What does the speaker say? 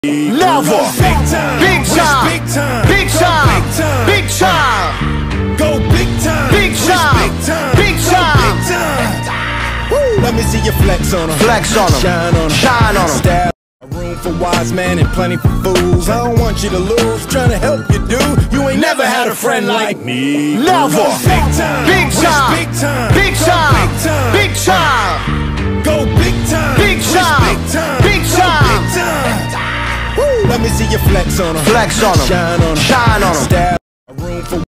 Never. Big time. Big time. Big time. Big time. Big time. Go big time. Big time. Big time. Big time. Let me see you flex on them. Flex on them. Shine on them. Shine on them. Stab. A room for wise men and plenty for fools. I don't want you to lose. Trying to help you, dude. You ain't never had a friend like me. Never. Big time. Big time. Big time. Big time. Big time. Go big time. Big time. Big time. Big time. Let me see you flex on them. Flex on them. Shine on them. Shine on them. Stab. A room for